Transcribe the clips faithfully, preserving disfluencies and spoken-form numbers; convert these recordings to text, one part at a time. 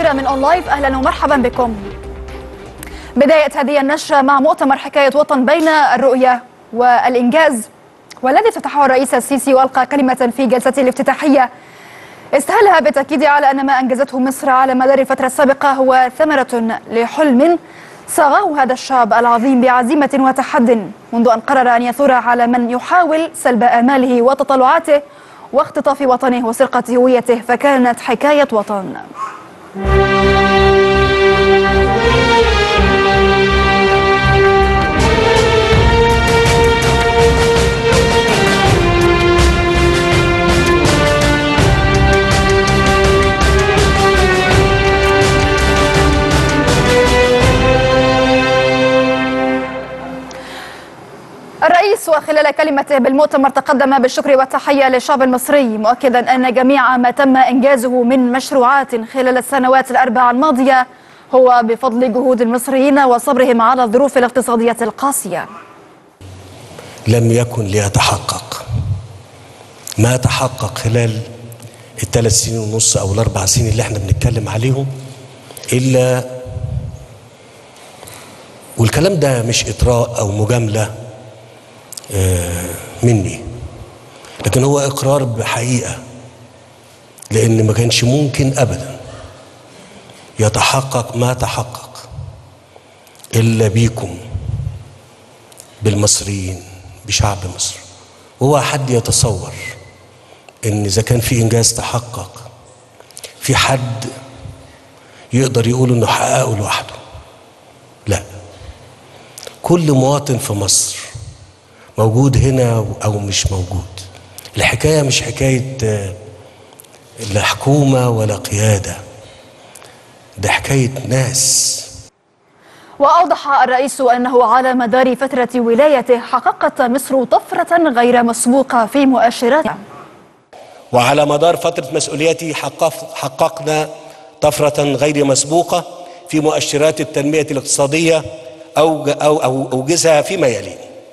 الأخيرة من أون لايف، أهلا ومرحبا بكم. بداية هذه النشرة مع مؤتمر حكاية وطن بين الرؤية والإنجاز، والذي افتتحه الرئيس السيسي وألقى كلمة في جلسته الافتتاحية استهلها بالتأكيد على أن ما أنجزته مصر على مدار الفترة السابقة هو ثمرة لحلم صاغه هذا الشعب العظيم بعزيمة وتحد منذ أن قرر أن يثور على من يحاول سلب آماله وتطلعاته واختطاف وطنه وسرقة هويته، فكانت حكاية وطن. الرئيس وخلال كلمته بالمؤتمر تقدم بالشكر والتحية للشعب المصري، مؤكدا أن جميع ما تم إنجازه من مشروعات خلال السنوات الأربع الماضية هو بفضل جهود المصريين وصبرهم على الظروف الاقتصادية القاسية. لم يكن ليتحقق ما تحقق خلال الثلاث سنين ونص أو الأربع سنين اللي احنا بنتكلم عليهم إلا، والكلام ده مش إطراء أو مجاملة مني، لكن هو إقرار بحقيقة، لأن ما كانش ممكن أبدا يتحقق ما تحقق إلا بيكم، بالمصريين، بشعب مصر. هو حد يتصور إن إذا كان في إنجاز تحقق في حد يقدر يقول إنه حققه لوحده؟ لا، كل مواطن في مصر موجود هنا أو مش موجود. الحكاية مش حكاية لا حكومة ولا قيادة، ده حكاية ناس. وأوضح الرئيس أنه على مدار فترة ولايته حققت مصر طفرة غير مسبوقة في مؤشراتها. وعلى مدار فترة مسؤوليتي حققنا طفرة غير مسبوقة في مؤشرات التنمية الاقتصادية أو أو أو أوجزها فيما يلي.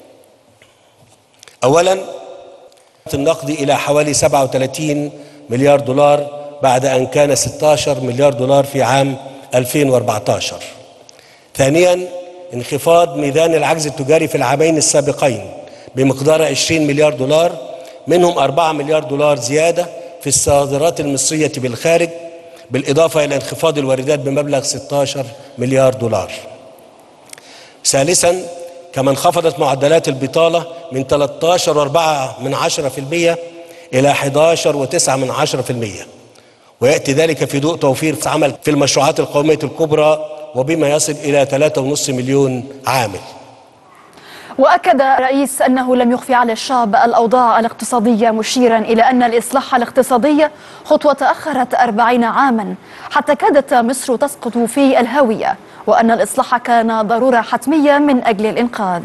أولا، النقد إلى حوالي سبعة وثلاثين مليار دولار بعد أن كان ستة عشر مليار دولار في عام ألفين وأربعة عشر. ثانيا، انخفاض ميزان العجز التجاري في العامين السابقين بمقدار عشرين مليار دولار، منهم أربعة مليار دولار زيادة في الصادرات المصرية بالخارج، بالإضافة إلى انخفاض الواردات بمبلغ ستة عشر مليار دولار. ثالثا، كما انخفضت معدلات البطالة من ثلاثة عشر فاصلة أربعة بالمئة إلى أحد عشر فاصلة تسعة بالمئة، ويأتي ذلك في ضوء توفير عمل في المشروعات القومية الكبرى وبما يصل إلى ثلاثة ونصف مليون عامل. وأكد الرئيس أنه لم يخفي على الشعب الأوضاع الاقتصادية، مشيرا إلى أن الإصلاح الاقتصادي خطوة تأخرت أربعين عاما حتى كادت مصر تسقط في الهاوية، وأن الإصلاح كان ضرورة حتمية من أجل الإنقاذ.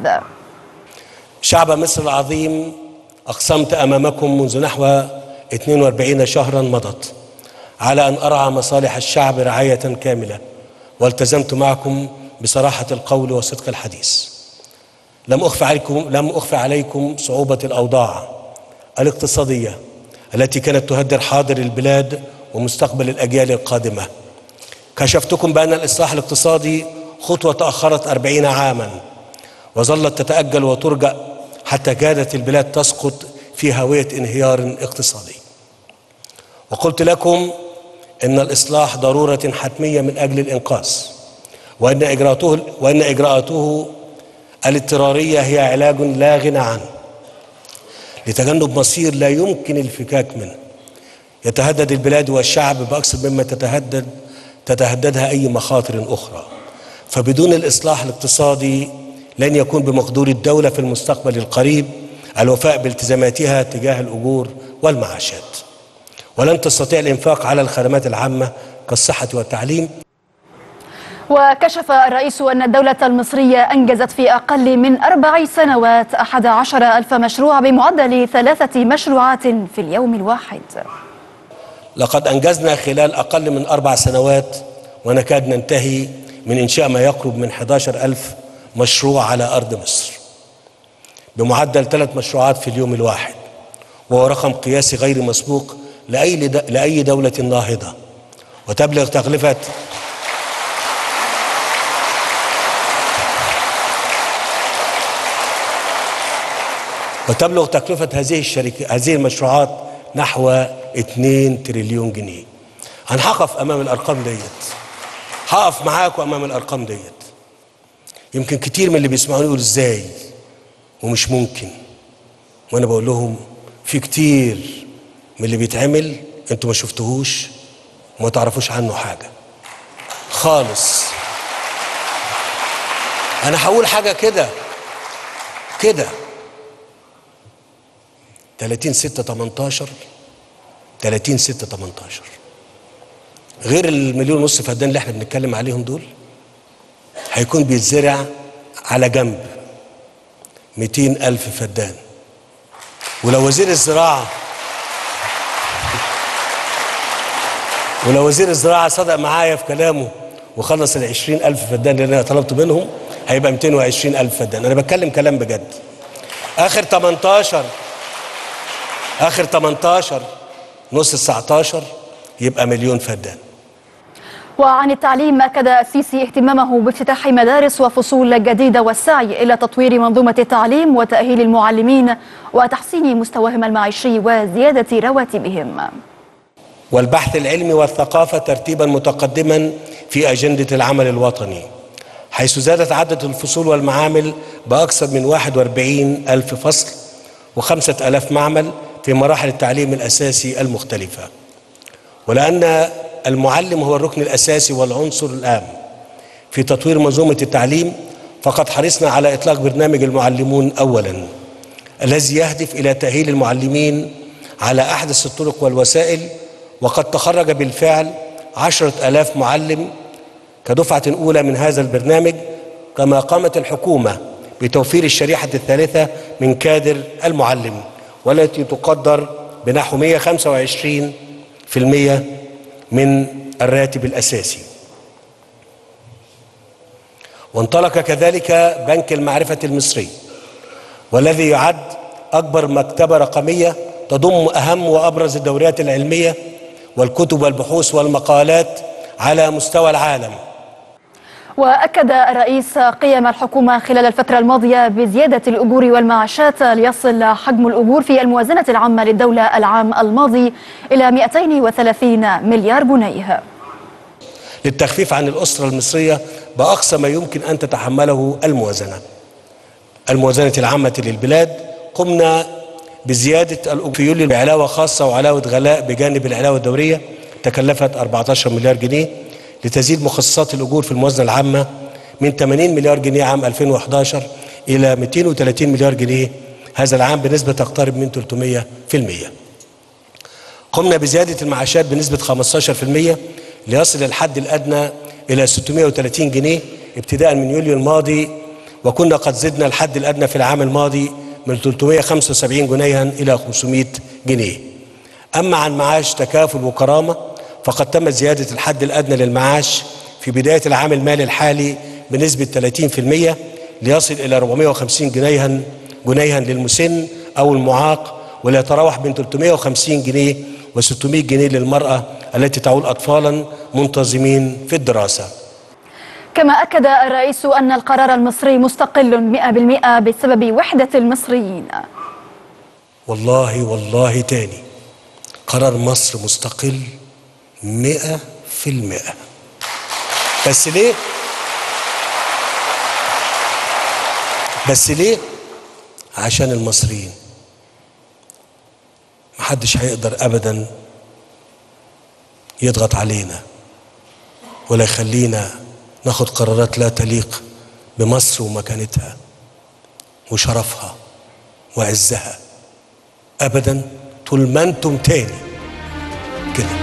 شعب مصر العظيم، أقسمت أمامكم منذ نحو اثنين وأربعين شهرا مضت على أن أرعى مصالح الشعب رعاية كاملة، والتزمت معكم بصراحة القول وصدق الحديث. لم أخفى عليكم لم أخفى عليكم صعوبة الأوضاع الاقتصادية التي كانت تهدر حاضر البلاد ومستقبل الأجيال القادمة. كشفتكم بأن الإصلاح الاقتصادي خطوة تأخرت أربعين عاما وظلت تتأجل وترجع حتى كادت البلاد تسقط في هاوية انهيار اقتصادي. وقلت لكم إن الإصلاح ضرورة حتمية من أجل الإنقاذ، وأن إجراءاته وأن إجراءاته الاضطرارية هي علاج لا غنى عنه لتجنب مصير لا يمكن الفكاك منه يتهدد البلاد والشعب بأكثر مما تتهدد تتهددها أي مخاطر أخرى. فبدون الإصلاح الاقتصادي لن يكون بمقدور الدولة في المستقبل القريب الوفاء بالتزاماتها تجاه الأجور والمعاشات، ولن تستطيع الإنفاق على الخدمات العامة كالصحة والتعليم. وكشف الرئيس أن الدولة المصرية أنجزت في أقل من أربع سنوات أحد عشر ألف مشروع بمعدل ثلاثة مشروعات في اليوم الواحد. لقد أنجزنا خلال أقل من أربع سنوات ونكاد ننتهي من إنشاء ما يقرب من أحد عشر ألف مشروع على أرض مصر بمعدل ثلاث مشروعات في اليوم الواحد، وهو رقم قياسي غير مسبوق لأي لأي دولة ناهضة، وتبلغ تكلفة وتبلغ تكلفة هذه الشركة هذه المشروعات نحو اتنين تريليون جنيه. أنا هقف أمام الأرقام ديت، هقف معاكم أمام الأرقام ديت. يمكن كتير من اللي بيسمعوني يقول إزاي ومش ممكن، وأنا بقول لهم في كتير من اللي بيتعمل أنتوا ما شفتوهوش وما تعرفوش عنه حاجة خالص. أنا هقول حاجة كده كده تلاتين ستة تمنتاشر تلاتين ستة تمنتاشر غير المليون ونص فدان اللي احنا بنتكلم عليهم دول، هيكون بيتزرع على جنب مئتين ألف فدان. ولو وزير الزراعة ولو وزير الزراعة صدق معايا في كلامه وخلص ال عشرين ألف فدان اللي أنا طلبت منهم، هيبقى مئتين وعشرين ألف فدان. أنا بتكلم كلام بجد. آخر تمنتاشر آخر تمنتاشر نص تسعتاشر يبقى مليون فدان. وعن التعليم، أكد السيسي اهتمامه بافتتاح مدارس وفصول جديدة والسعي إلى تطوير منظومة التعليم وتأهيل المعلمين وتحسين مستواهم المعيشي وزيادة رواتبهم. والبحث العلمي والثقافة ترتيبا متقدما في أجندة العمل الوطني، حيث زادت عدد الفصول والمعامل بأكثر من واحد وأربعين ألف فصل وخمسة آلاف معمل في مراحل التعليم الأساسي المختلفة. ولأن المعلم هو الركن الأساسي والعنصر الهام في تطوير منظومة التعليم، فقد حرصنا على إطلاق برنامج المعلمون أولا، الذي يهدف إلى تأهيل المعلمين على أحدث الطرق والوسائل. وقد تخرج بالفعل عشرة آلاف معلم كدفعة أولى من هذا البرنامج، كما قامت الحكومة بتوفير الشريحة الثالثة من كادر المعلم، والتي تقدر بنحو مئة وخمسة وعشرين بالمئة من الراتب الأساسي. وانطلق كذلك بنك المعرفة المصري، والذي يعد أكبر مكتبة رقمية تضم أهم وأبرز الدوريات العلمية والكتب والبحوث والمقالات على مستوى العالم. وأكد الرئيس قيم الحكومة خلال الفترة الماضية بزيادة الأجور والمعاشات، ليصل حجم الأجور في الموازنة العامة للدولة العام الماضي إلى مئتين وثلاثين مليار جنيه، للتخفيف عن الأسرة المصرية بأقصى ما يمكن أن تتحمله الموازنة الموازنة العامة للبلاد. قمنا بزيادة الأجور في يوليو بعلاوة خاصة وعلاوة غلاء بجانب العلاوة الدورية تكلفت أربعة عشر مليار جنيه، لتزيد مخصصات الأجور في الموازنة العامة من ثمانين مليار جنيه عام ألفين وأحد عشر إلى مئتين وثلاثين مليار جنيه هذا العام، بنسبة تقترب من ثلاثمئة بالمئة. قمنا بزيادة المعاشات بنسبة خمسة عشر بالمئة ليصل الحد الأدنى إلى ستمئة وثلاثين جنيه ابتداء من يوليو الماضي، وكنا قد زدنا الحد الأدنى في العام الماضي من ثلاثمئة وخمسة وسبعين جنيها إلى خمسمئة جنيه. أما عن معاش تكافل وكرامة، فقد تم زيادة الحد الأدنى للمعاش في بداية العام المالي الحالي بنسبة ثلاثين بالمئة ليصل إلى أربعمئة وخمسين جنيها جنيها للمسن أو المعاق، ولا يتراوح بين ثلاثمئة وخمسين جنيه وستمئة جنيه للمرأة التي تعول أطفالا منتظمين في الدراسة. كما أكد الرئيس أن القرار المصري مستقل مئة بالمئة بسبب وحدة المصريين. والله والله تاني قرار مصر مستقل مئة في المئة. بس ليه؟ بس ليه؟ عشان المصريين. محدش هيقدر أبدا يضغط علينا ولا يخلينا ناخد قرارات لا تليق بمصر ومكانتها وشرفها وعزها أبدا، طول ما انتم تاني كده.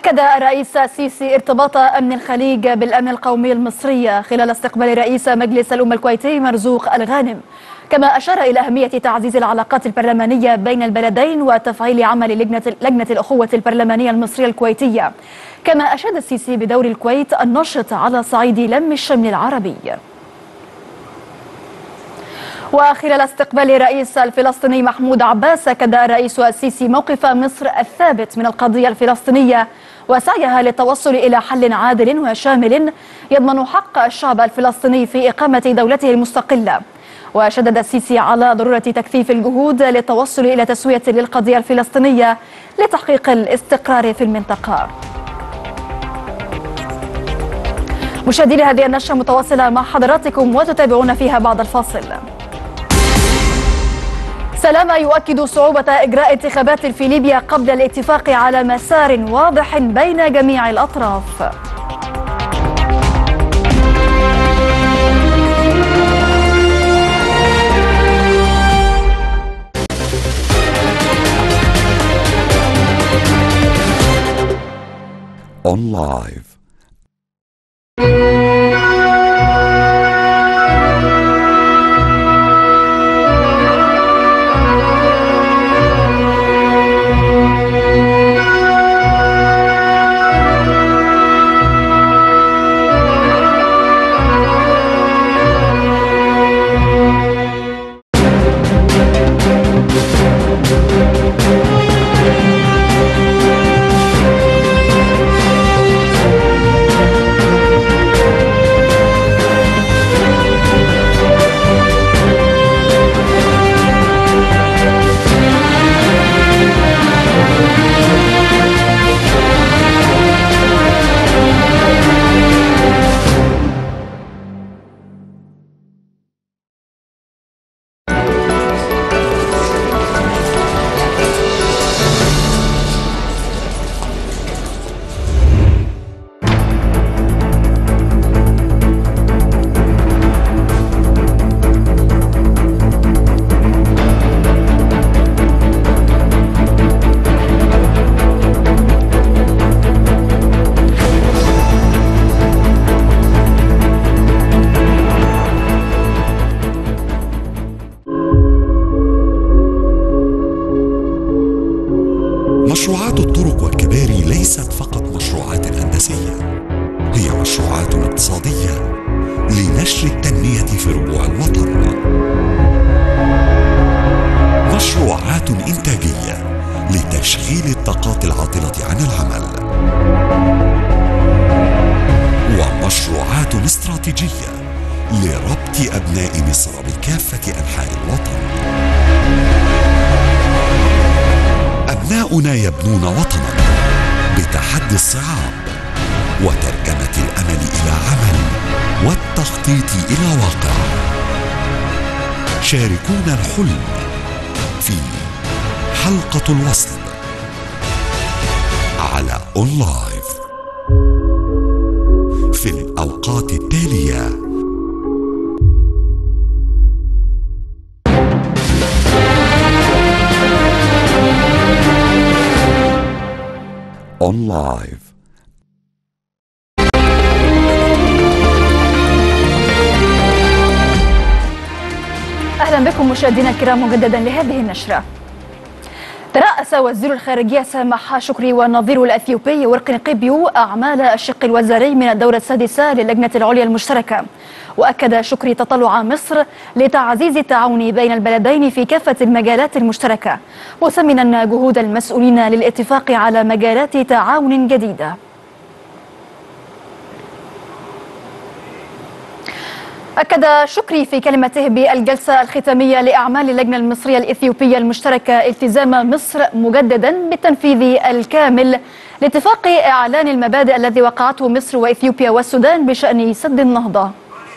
أكد الرئيس السيسي ارتباط أمن الخليج بالأمن القومي المصري خلال استقبال رئيس مجلس الأمة الكويتي مرزوق الغانم، كما أشار إلى أهمية تعزيز العلاقات البرلمانية بين البلدين وتفعيل عمل لجنة, لجنة الأخوة البرلمانية المصرية الكويتية. كما أشاد السيسي بدور الكويت النشط على صعيد لم الشمل العربي. وخلال استقبال الرئيس الفلسطيني محمود عباس، أكد الرئيس السيسي موقف مصر الثابت من القضية الفلسطينية وسعيها للتوصل إلى حل عادل وشامل يضمن حق الشعب الفلسطيني في إقامة دولته المستقلة. وشدد السيسي على ضرورة تكثيف الجهود للتوصل إلى تسوية للقضية الفلسطينية لتحقيق الاستقرار في المنطقة. مشاهدي هذه النشرة متواصلة مع حضراتكم وتتابعون فيها بعد الفاصل. سلامة يؤكد صعوبة إجراء انتخابات في ليبيا قبل الاتفاق على مسار واضح بين جميع الأطراف. On live. مشروعات الطرق والكباري ليست فقط مشروعات هندسية، هي مشروعات اقتصادية لنشر التنمية في ربوع الوطن، مشروعات إنتاجية لتشغيل الطاقات العاطلة عن العمل، ومشروعات استراتيجية لربط أبناء مصر بكافة أنحاء الوطن. أبناؤنا يبنون وطنا بتحدي الصعاب وترجمة الأمل إلى عمل والتخطيط إلى واقع. شاركونا الحلم في حلقة الوصل على أون لايف في الأوقات التالية. On live. أهلا بكم مشاهدينا الكرام مجددا لهذه النشرة. ترأس وزير الخارجية سامح شكري والنظير الأثيوبي ورقي قيبيو أعمال الشق الوزاري من الدورة السادسة للجنة العليا المشتركة. وأكد شكري تطلع مصر لتعزيز التعاون بين البلدين في كافة المجالات المشتركة، مثمنا جهود المسؤولين للاتفاق على مجالات تعاون جديدة. أكد شكري في كلمته بالجلسة الختامية لأعمال اللجنة المصرية الإثيوبية المشتركة التزام مصر مجددا بالتنفيذ الكامل لاتفاق إعلان المبادئ الذي وقعته مصر وإثيوبيا والسودان بشأن سد النهضة.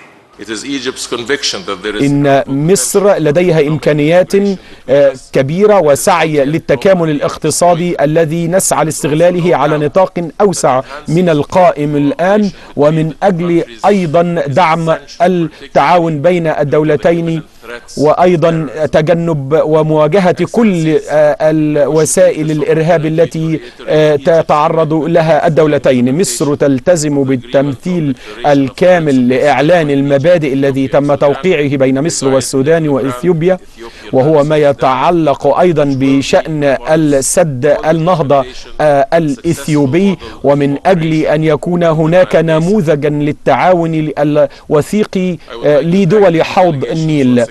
إن مصر لديها إمكانيات كبيرة وسعي للتكامل الاقتصادي الذي نسعى لاستغلاله على نطاق أوسع من القائم الآن، ومن أجل أيضا دعم التعاون بين الدولتين وأيضا تجنب ومواجهة كل الوسائل الإرهاب التي تتعرض لها الدولتين. مصر تلتزم بالتمثيل الكامل لإعلان المبادئ الذي تم توقيعه بين مصر والسودان وإثيوبيا، وهو ما يتعلق أيضا بشأن السد النهضة الإثيوبي، ومن أجل أن يكون هناك نموذجا للتعاون الوثيق لدول حوض النيل.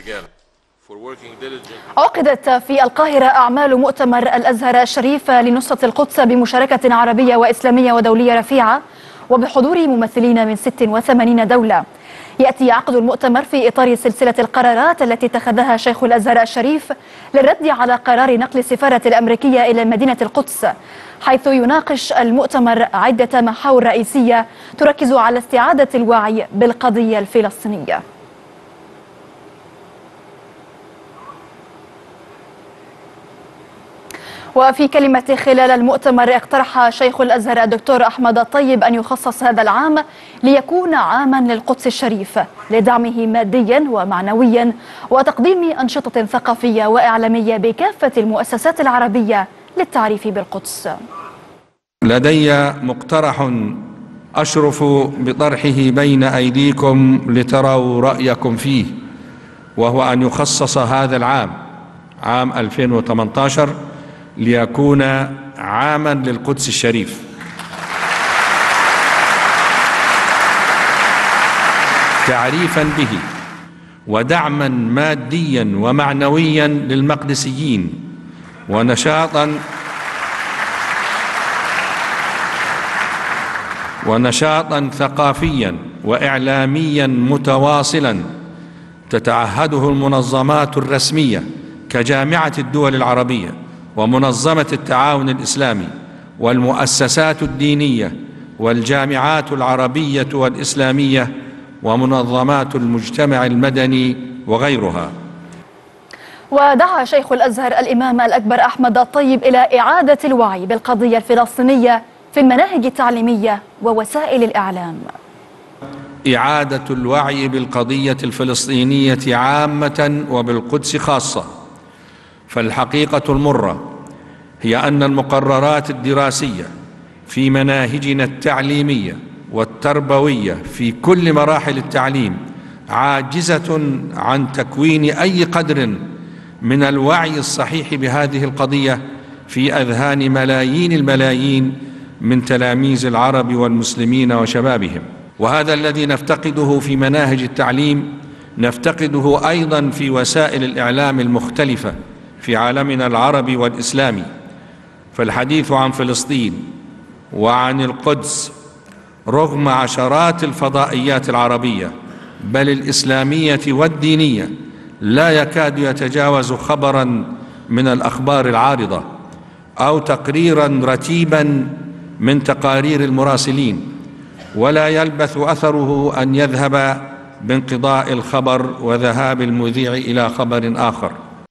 عقدت في القاهرة أعمال مؤتمر الأزهر الشريف لنصرة القدس بمشاركة عربية وإسلامية ودولية رفيعة وبحضور ممثلين من ست وثمانين دولة. يأتي عقد المؤتمر في إطار سلسلة القرارات التي اتخذها شيخ الأزهر الشريف للرد على قرار نقل السفارة الأمريكية إلى مدينة القدس، حيث يناقش المؤتمر عدة محاور رئيسية تركز على استعادة الوعي بالقضية الفلسطينية. وفي كلمة خلال المؤتمر اقترح شيخ الأزهر الدكتور أحمد الطيب أن يخصص هذا العام ليكون عاما للقدس الشريف لدعمه ماديا ومعنويا وتقديم أنشطة ثقافية وإعلامية بكافة المؤسسات العربية للتعريف بالقدس. لدي مقترح أشرف بطرحه بين أيديكم لتروا رأيكم فيه، وهو أن يخصص هذا العام عام ألفين وثمانية عشر ليكون عاما للقدس الشريف، تعريفا به ودعما ماديا ومعنويا للمقدسيين، ونشاطا ونشاطا ثقافيا وإعلاميا متواصلا تتعهده المنظمات الرسمية كجامعة الدول العربية ومنظمة التعاون الإسلامي والمؤسسات الدينية والجامعات العربية والإسلامية ومنظمات المجتمع المدني وغيرها. ودعا شيخ الأزهر الإمام الأكبر أحمد الطيب إلى إعادة الوعي بالقضية الفلسطينية في المناهج التعليمية ووسائل الإعلام. إعادة الوعي بالقضية الفلسطينية عامة وبالقدس خاصة، فالحقيقة المرة هي أن المقررات الدراسية في مناهجنا التعليمية والتربوية في كل مراحل التعليم عاجزة عن تكوين أي قدر من الوعي الصحيح بهذه القضية في أذهان ملايين الملايين من تلاميذ العرب والمسلمين وشبابهم. وهذا الذي نفتقده في مناهج التعليم نفتقده أيضا في وسائل الإعلام المختلفة في عالمنا العربي والإسلامي. فالحديث عن فلسطين وعن القدس رغم عشرات الفضائيات العربية بل الإسلامية والدينية لا يكاد يتجاوز خبرا من الأخبار العارضة أو تقريرا رتيبا من تقارير المراسلين، ولا يلبث أثره أن يذهب بانقضاء الخبر وذهاب المذيع إلى خبر آخر.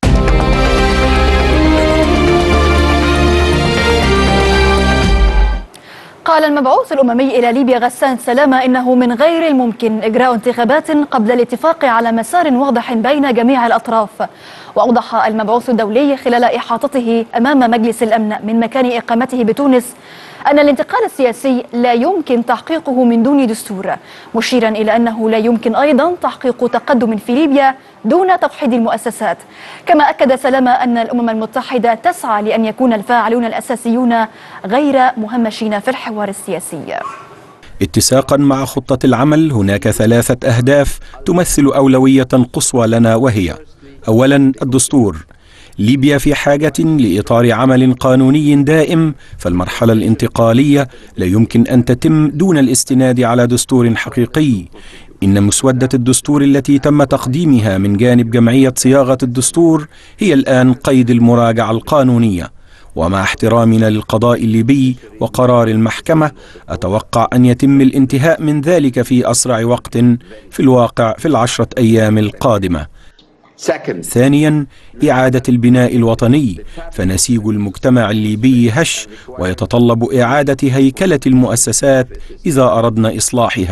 قال المبعوث الأممي إلى ليبيا غسان سلامة إنه من غير الممكن إجراء انتخابات قبل الاتفاق على مسار واضح بين جميع الأطراف. وأوضح المبعوث الدولي خلال إحاطته أمام مجلس الأمن من مكان إقامته بتونس أن الانتقال السياسي لا يمكن تحقيقه من دون دستور، مشيرا إلى أنه لا يمكن أيضا تحقيق تقدم في ليبيا دون توحيد المؤسسات. كما أكد سلامة أن الأمم المتحدة تسعى لأن يكون الفاعلون الأساسيون غير مهمشين في الحوار السياسي. اتساقا مع خطة العمل هناك ثلاثة أهداف تمثل أولوية قصوى لنا، وهي: أولا الدستور. ليبيا في حاجة لإطار عمل قانوني دائم، فالمرحلة الانتقالية لا يمكن أن تتم دون الاستناد على دستور حقيقي. إن مسودة الدستور التي تم تقديمها من جانب جمعية صياغة الدستور هي الآن قيد المراجعة القانونية، ومع احترامنا للقضاء الليبي وقرار المحكمة أتوقع أن يتم الانتهاء من ذلك في أسرع وقت، في الواقع في العشرة أيام القادمة. ثانيا إعادة البناء الوطني، فنسيج المجتمع الليبي هش ويتطلب إعادة هيكلة المؤسسات إذا أردنا إصلاحها.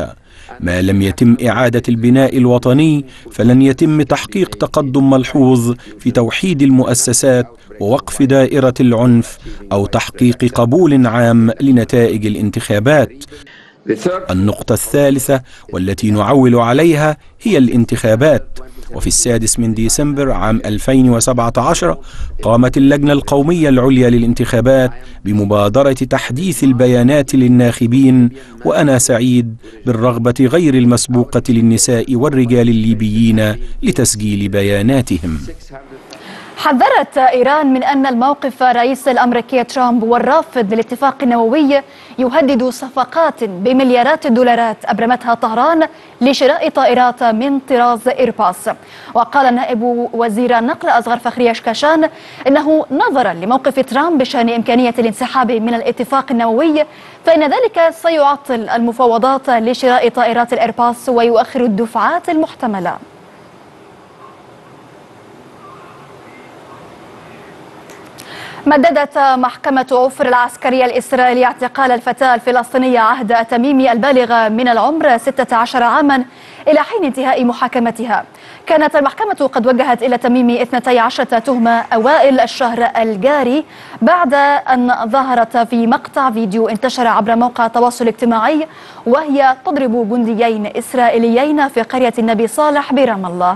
ما لم يتم إعادة البناء الوطني فلن يتم تحقيق تقدم ملحوظ في توحيد المؤسسات ووقف دائرة العنف أو تحقيق قبول عام لنتائج الانتخابات. النقطة الثالثة والتي نعول عليها هي الانتخابات. وفي السادس من ديسمبر عام ألفين وسبعة عشر قامت اللجنة القومية العليا للانتخابات بمبادرة تحديث البيانات للناخبين، وأنا سعيد بالرغبة غير المسبوقة للنساء والرجال الليبيين لتسجيل بياناتهم. حذرت إيران من أن الموقف الرئيس الأمريكي ترامب والرافض للاتفاق النووي يهدد صفقات بمليارات الدولارات أبرمتها طهران لشراء طائرات من طراز إيرباص. وقال نائب وزير النقل أصغر فخري أشكاشان إنه نظرا لموقف ترامب بشأن إمكانية الانسحاب من الاتفاق النووي فإن ذلك سيعطل المفاوضات لشراء طائرات الإيرباص ويؤخر الدفعات المحتملة. مددت محكمة عفر العسكرية الإسرائيلية اعتقال الفتاة الفلسطينية عهد التميمي البالغة من العمر ستة عشر عاما إلى حين انتهاء محاكمتها. كانت المحكمة قد وجهت إلى تميمي اثنتي عشرة تهمة أوائل الشهر الجاري بعد أن ظهرت في مقطع فيديو انتشر عبر موقع التواصل الاجتماعي وهي تضرب جنديين إسرائيليين في قرية النبي صالح برام الله.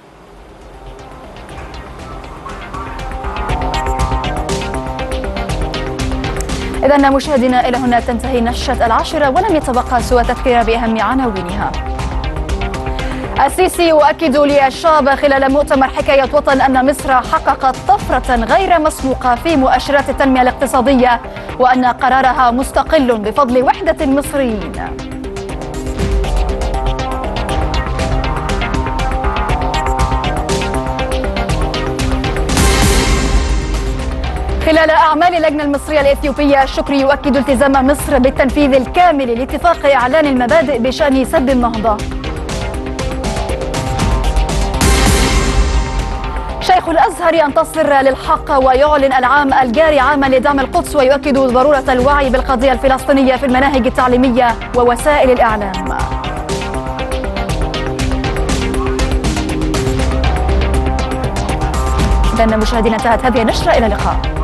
إذن مشاهدينا إلى هنا تنتهي نشرة العاشرة ولم يتبقى سوى تذكير بأهم عناوينها. السيسي يؤكد للشعب خلال مؤتمر حكاية وطن أن مصر حققت طفرة غير مسبوقة في مؤشرات التنمية الاقتصادية وأن قرارها مستقل بفضل وحدة المصريين. خلال أعمال اللجنة المصرية الإثيوبية الشكري يؤكد التزام مصر بالتنفيذ الكامل لاتفاق إعلان المبادئ بشأن سد النهضة. شيخ الأزهر ينتصر للحق ويعلن العام الجاري عاما لدعم القدس ويؤكد ضرورة الوعي بالقضية الفلسطينية في المناهج التعليمية ووسائل الإعلام. إذن مشاهدينا انتهت هذه النشرة، إلى اللقاء.